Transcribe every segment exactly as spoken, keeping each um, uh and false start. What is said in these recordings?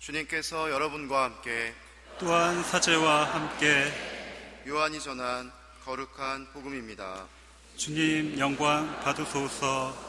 주님께서 여러분과 함께 또한 사제와 함께 요한이 전한 거룩한 복음입니다. 주님 영광 받으소서.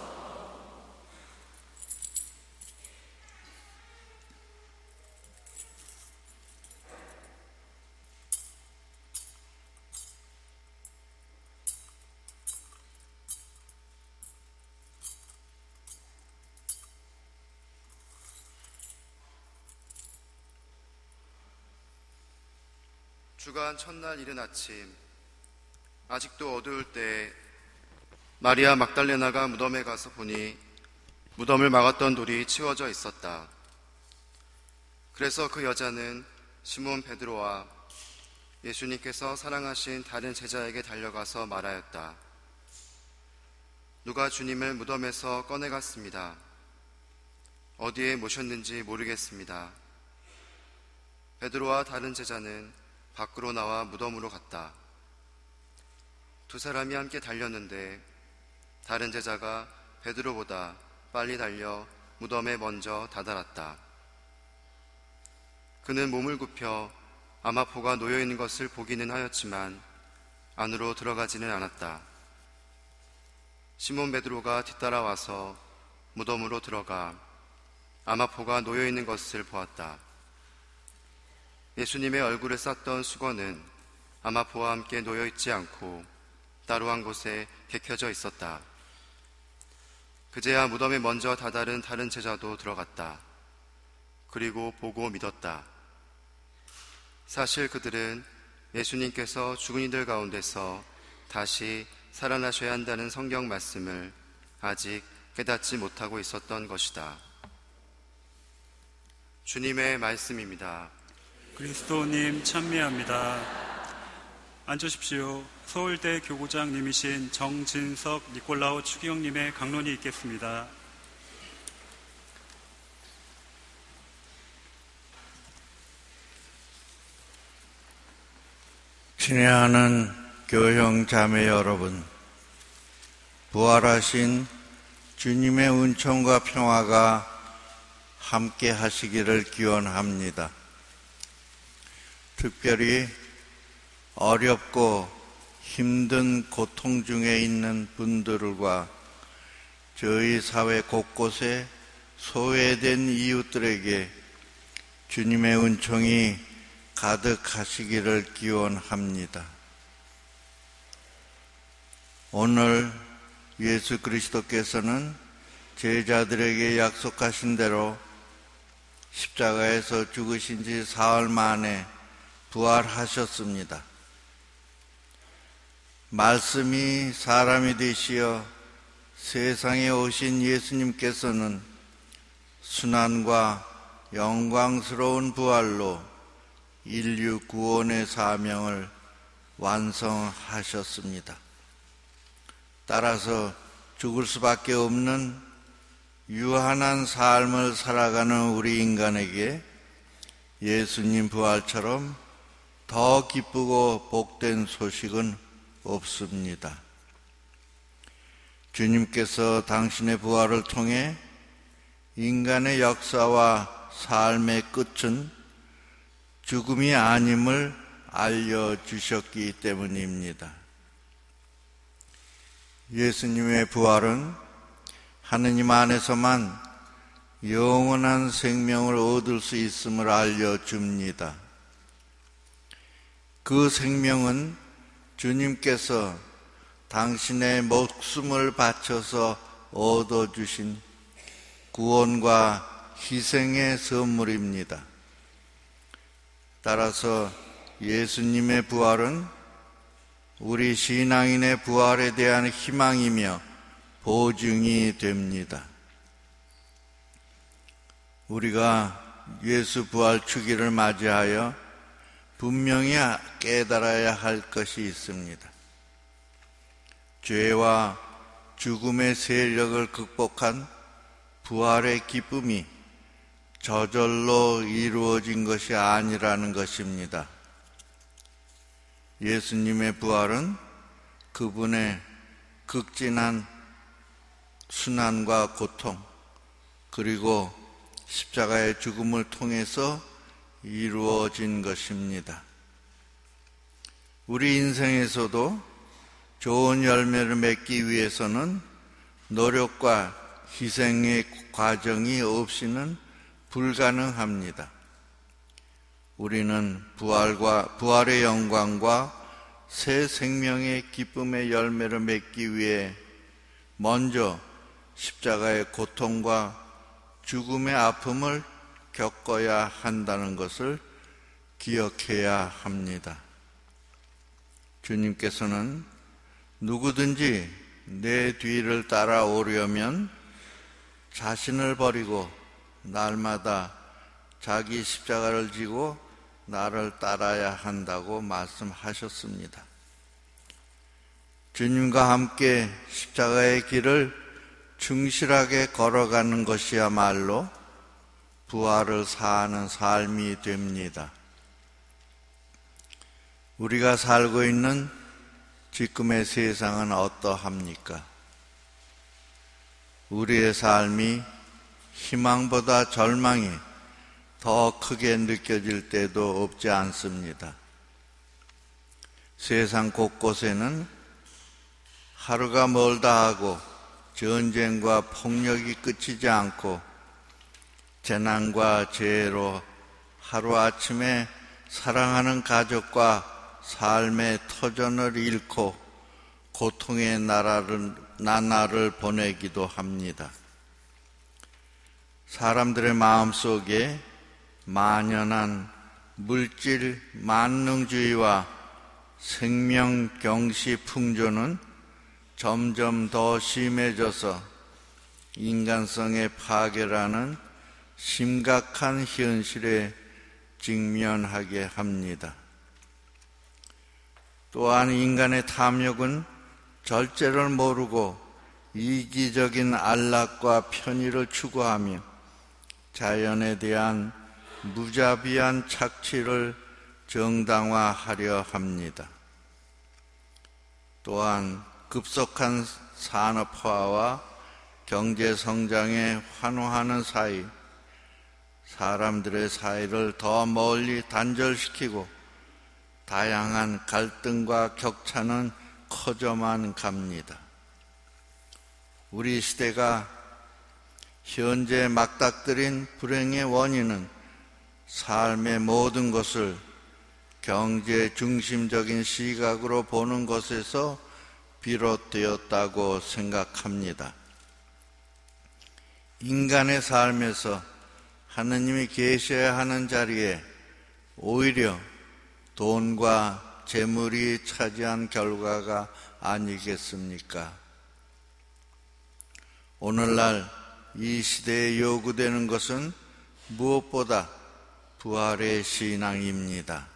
주간 첫날 이른 아침, 아직도 어두울 때 마리아 막달레나가 무덤에 가서 보니 무덤을 막았던 돌이 치워져 있었다. 그래서 그 여자는 시몬 베드로와 예수님께서 사랑하신 다른 제자에게 달려가서 말하였다. 누가 주님을 무덤에서 꺼내갔습니다. 어디에 모셨는지 모르겠습니다. 베드로와 다른 제자는 밖으로 나와 무덤으로 갔다. 두 사람이 함께 달렸는데 다른 제자가 베드로보다 빨리 달려 무덤에 먼저 다다랐다. 그는 몸을 굽혀 아마포가 놓여있는 것을 보기는 하였지만 안으로 들어가지는 않았다. 시몬 베드로가 뒤따라와서 무덤으로 들어가 아마포가 놓여있는 것을 보았다. 예수님의 얼굴을 쌌던 수건은 아마포와 함께 놓여있지 않고 따로 한 곳에 개켜져 있었다. 그제야 무덤에 먼저 다다른 다른 제자도 들어갔다. 그리고 보고 믿었다. 사실 그들은 예수님께서 죽은 이들 가운데서 다시 살아나셔야 한다는 성경 말씀을 아직 깨닫지 못하고 있었던 것이다. 주님의 말씀입니다. 그리스도님 찬미합니다. 앉으십시오. 서울대 교구장님이신 정진석 니콜라오 추기경님의 강론이 있겠습니다. 친애하는 교형 자매 여러분, 부활하신 주님의 은총과 평화가 함께 하시기를 기원합니다. 특별히 어렵고 힘든 고통 중에 있는 분들과 저희 사회 곳곳에 소외된 이웃들에게 주님의 은총이 가득하시기를 기원합니다. 오늘 예수 그리스도께서는 제자들에게 약속하신 대로 십자가에서 죽으신 지 사흘 만에 부활하셨습니다. 말씀이 사람이 되시어 세상에 오신 예수님께서는 순환과 영광스러운 부활로 인류 구원의 사명을 완성하셨습니다. 따라서 죽을 수밖에 없는 유한한 삶을 살아가는 우리 인간에게 예수님 부활처럼 더 기쁘고 복된 소식은 없습니다. 주님께서 당신의 부활을 통해 인간의 역사와 삶의 끝은 죽음이 아님을 알려주셨기 때문입니다. 예수님의 부활은 하느님 안에서만 영원한 생명을 얻을 수 있음을 알려줍니다. 그 생명은 주님께서 당신의 목숨을 바쳐서 얻어주신 구원과 희생의 선물입니다. 따라서 예수님의 부활은 우리 신앙인의 부활에 대한 희망이며 보증이 됩니다. 우리가 예수 부활 주기를 맞이하여 분명히 깨달아야 할 것이 있습니다. 죄와 죽음의 세력을 극복한 부활의 기쁨이 저절로 이루어진 것이 아니라는 것입니다. 예수님의 부활은 그분의 극진한 순환과 고통, 그리고 십자가의 죽음을 통해서 이루어진 것입니다. 우리 인생에서도 좋은 열매를 맺기 위해서는 노력과 희생의 과정이 없이는 불가능합니다. 우리는 부활과 부활의 영광과 새 생명의 기쁨의 열매를 맺기 위해 먼저 십자가의 고통과 죽음의 아픔을 겪어야 한다는 것을 기억해야 합니다. 주님께서는 누구든지 내 뒤를 따라오려면 자신을 버리고 날마다 자기 십자가를 지고 나를 따라야 한다고 말씀하셨습니다. 주님과 함께 십자가의 길을 충실하게 걸어가는 것이야말로 부활을 사는 삶이 됩니다. 우리가 살고 있는 지금의 세상은 어떠합니까? 우리의 삶이 희망보다 절망이 더 크게 느껴질 때도 없지 않습니다. 세상 곳곳에는 하루가 멀다 하고 전쟁과 폭력이 끝이지 않고 재난과 재해로 하루아침에 사랑하는 가족과 삶의 터전을 잃고 고통의 나라를, 나날을 보내기도 합니다. 사람들의 마음속에 만연한 물질 만능주의와 생명경시 풍조는 점점 더 심해져서 인간성의 파괴라는 심각한 현실에 직면하게 합니다. 또한 인간의 탐욕은 절제를 모르고 이기적인 안락과 편의를 추구하며 자연에 대한 무자비한 착취를 정당화하려 합니다. 또한 급속한 산업화와 경제 성장에 환호하는 사이 사람들의 사이를 더 멀리 단절시키고 다양한 갈등과 격차는 커져만 갑니다. 우리 시대가 현재 막닥뜨린 불행의 원인은 삶의 모든 것을 경제 중심적인 시각으로 보는 것에서 비롯되었다고 생각합니다. 인간의 삶에서 하느님이 계셔야 하는 자리에 오히려 돈과 재물이 차지한 결과가 아니겠습니까? 오늘날 이 시대에 요구되는 것은 무엇보다 부활의 신앙입니다.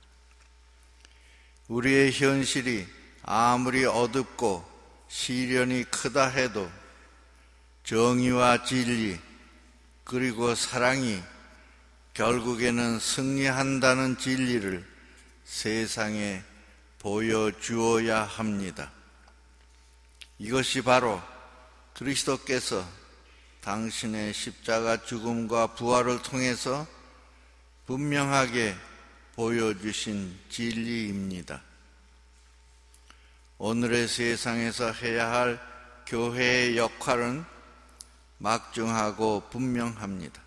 우리의 현실이 아무리 어둡고 시련이 크다 해도 정의와 진리 그리고 사랑이 결국에는 승리한다는 진리를 세상에 보여주어야 합니다. 이것이 바로 그리스도께서 당신의 십자가 죽음과 부활을 통해서 분명하게 보여주신 진리입니다. 오늘의 세상에서 해야 할 교회의 역할은 막중하고 분명합니다.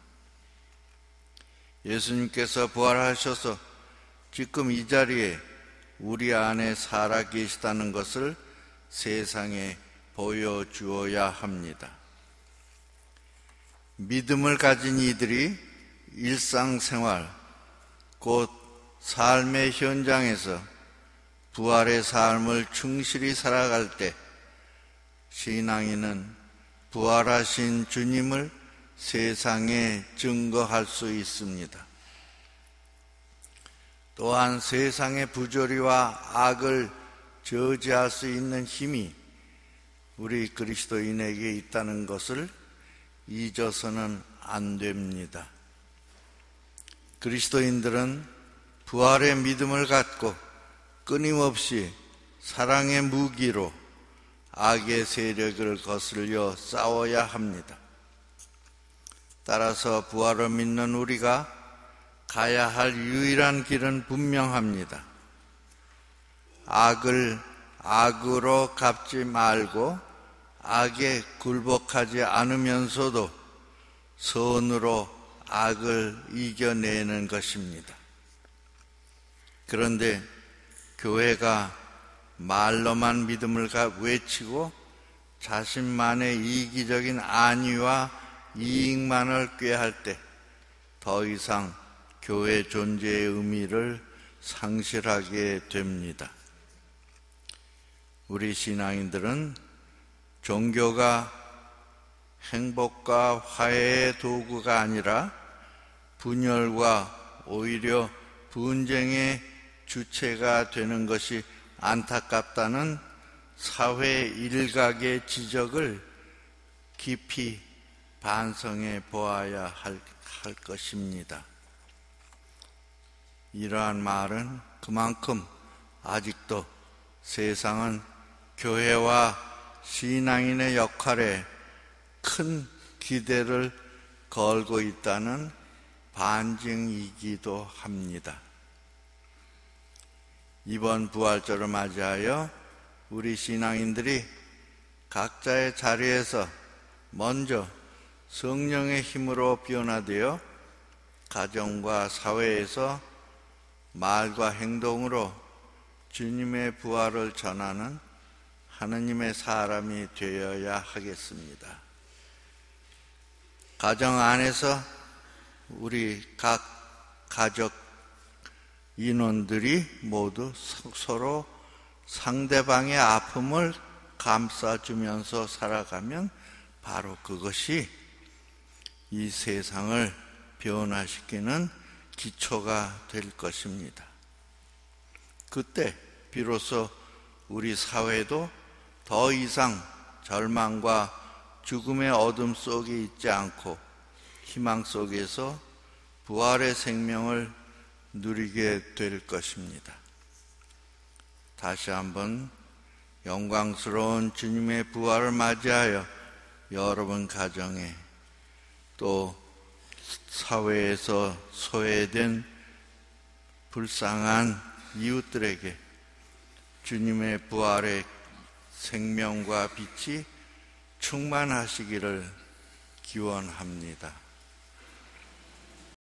예수님께서 부활하셔서 지금 이 자리에 우리 안에 살아 계시다는 것을 세상에 보여주어야 합니다. 믿음을 가진 이들이 일상생활, 곧 삶의 현장에서 부활의 삶을 충실히 살아갈 때 신앙인은 부활하신 주님을 세상에 증거할 수 있습니다. 또한 세상의 부조리와 악을 저지할 수 있는 힘이 우리 그리스도인에게 있다는 것을 잊어서는 안 됩니다. 그리스도인들은 부활의 믿음을 갖고 끊임없이 사랑의 무기로 악의 세력을 거슬려 싸워야 합니다. 따라서 부활을 믿는 우리가 가야 할 유일한 길은 분명합니다. 악을 악으로 갚지 말고 악에 굴복하지 않으면서도 선으로 악을 이겨내는 것입니다. 그런데 교회가 말로만 믿음을 외치고 자신만의 이기적인 안위와 이익만을 꾀할 때 더 이상 교회 존재의 의미를 상실하게 됩니다. 우리 신앙인들은 종교가 행복과 화해의 도구가 아니라 분열과 오히려 분쟁의 주체가 되는 것이 안타깝다는 사회 일각의 지적을 깊이 반성해 보아야 할, 할 것입니다. 이러한 말은 그만큼 아직도 세상은 교회와 신앙인의 역할에 큰 기대를 걸고 있다는 반증이기도 합니다. 이번 부활절을 맞이하여 우리 신앙인들이 각자의 자리에서 먼저 성령의 힘으로 변화되어 가정과 사회에서 말과 행동으로 주님의 부활을 전하는 하느님의 사람이 되어야 하겠습니다. 가정 안에서 우리 각 가족 인원들이 모두 서로 상대방의 아픔을 감싸주면서 살아가면 바로 그것이 이 세상을 변화시키는 기초가 될 것입니다. 그때 비로소 우리 사회도 더 이상 절망과 죽음의 어둠 속에 있지 않고 희망 속에서 부활의 생명을 누리게 될 것입니다. 다시 한번 영광스러운 주님의 부활을 맞이하여 여러분 가정에 또 사회에서 소외된 불쌍한 이웃들에게 주님의 부활의 생명과 빛이 충만하시기를 기원합니다.